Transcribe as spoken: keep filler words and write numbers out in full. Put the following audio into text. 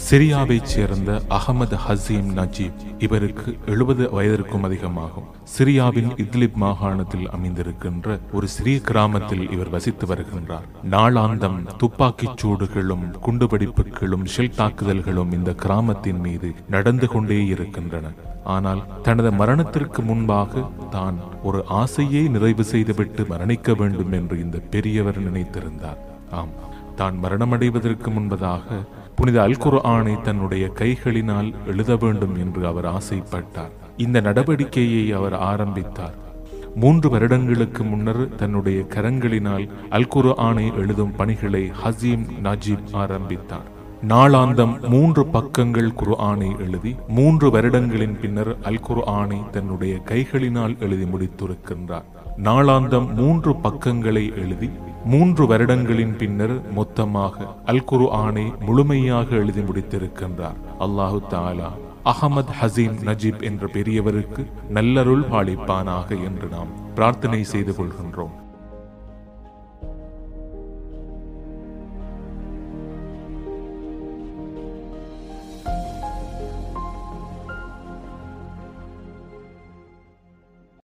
சிரியாவைச் சேர்ந்த அகமது ஹசீம் நஜீப். இவருக்கு எழுபது வயதிற்கும் அதிகமாகும். சிரியாவின் இத்லிப் மாகாணத்தில் அமைந்திருக்கின்ற ஒரு சிறிய கிராமத்தில் இவர் வசித்து வருகின்றார். நாளாந்தம் துப்பாக்கிச் சூடுகளும் குண்டுவெடிப்புகளும் ஷெல் தாக்குதல்களும் இந்த கிராமத்தின் மீது நடந்து கொண்டே இருக்கின்றன. ஆனால் தனது மரணத்திற்கு முன்பாக தான் ஒரு ஆசையை நிறைவு செய்துவிட்டு மரணிக்க வேண்டும் என்று இந்த பெரியவர் நினைத்திருந்தார். ஆம், தான் மரணமடைவதற்கு முன்பதாக புனித அல் குர்ஆனை தன்னுடைய கைகளினால் எழுத வேண்டும் என்று அவர் ஆசைப்பட்டார். இந்த நடவடிக்கையை அவர் ஆரம்பித்தார். மூன்று வருடங்களுக்கு முன்னர் தன்னுடைய கரங்களினால் அல் குர்ஆனை எழுதும் பணிகளை ஹசீம் நஜீப் ஆரம்பித்தார். நாளாந்தம் மூன்று பக்கங்கள் குர்ஆனை எழுதி மூன்று வருடங்களின் பின்னர் அல் குர்ஆனை தன்னுடைய கைகளினால் எழுதி முடித்திருக்கின்றார். நாளாந்தம் மூன்று பக்கங்களை எழுதி மூன்று வருடங்களின் பின்னர் மொத்தமாக அல் குர்ஆனை முழுமையாக எழுதி முடித்திருக்கின்றார். அல்லாஹு தஆலா அகமது ஹசீம் நஜீப் என்ற பெரியவருக்கு நல்லருள் பாலிப்பானாக என்று நாம் பிரார்த்தனை செய்து கொள்கின்றோம்.